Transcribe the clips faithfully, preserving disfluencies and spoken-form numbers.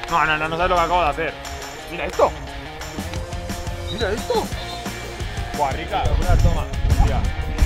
No, no, no, no sabes lo que acabo de hacer. Mira esto. Mira esto. Buah, rica. Una toma. Mira.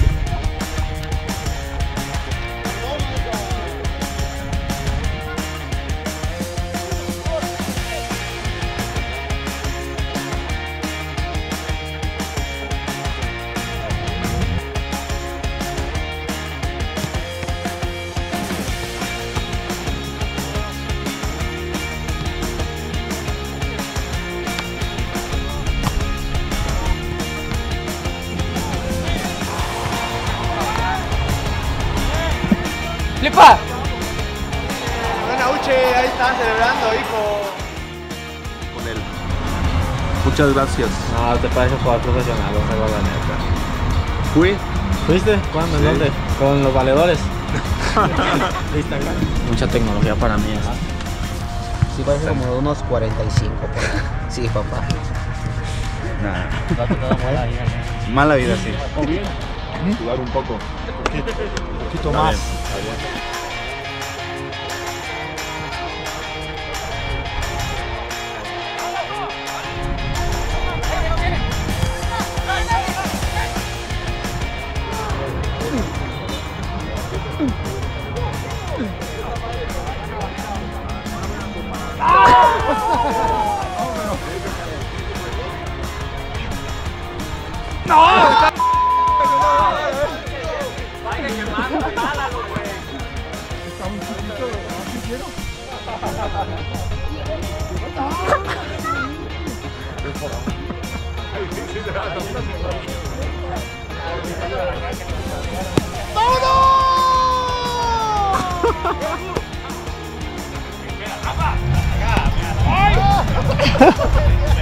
¡Flipa! Bueno, Uche, ahí están celebrando, hijo. Con él. Muchas gracias. No, te parece jugador profesional, o sea, la neta. Fui. ¿Fuiste? ¿Cuándo? Sí. ¿Dónde? Con los valedores. Instagram. Mucha tecnología para mí. Sí, parece como de unos cuarenta y cinco. Por ahí. Sí, papá. Nada. Mala vida, Mala vida, sí. Jugar un poco. un poquito más. ¡Ay!